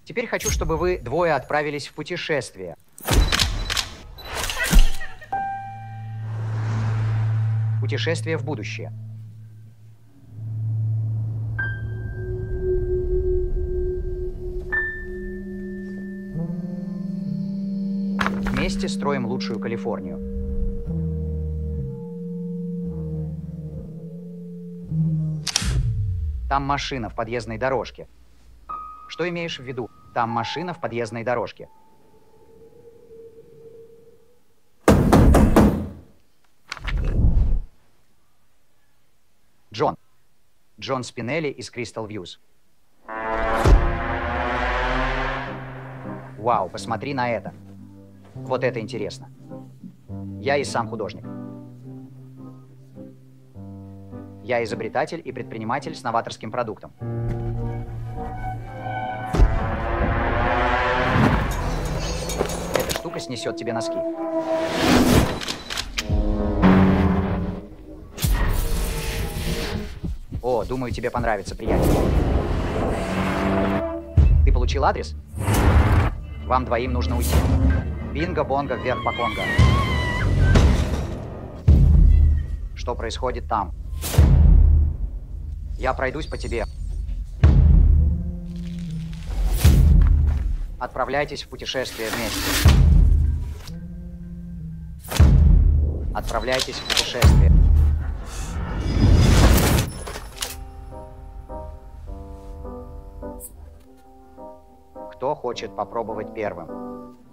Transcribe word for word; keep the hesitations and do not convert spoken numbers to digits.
Теперь хочу, чтобы вы двое отправились в путешествие. Путешествие в будущее. Вместе строим лучшую Калифорнию. Там машина в подъездной дорожке. Что имеешь в виду? Там машина в подъездной дорожке. Джон. Джон Спинелли из Crystal Views. Вау, посмотри на это. Вот это интересно. Я и сам художник. Я изобретатель и предприниматель с новаторским продуктом. Эта штука снесет тебе носки. О, думаю, тебе понравится, приятель. Ты получил адрес? Вам двоим нужно уйти. Бинго-бонго вверх по Конго. Что происходит там? Я пройдусь по тебе. Отправляйтесь в путешествие вместе. Отправляйтесь в путешествие. Кто хочет попробовать первым?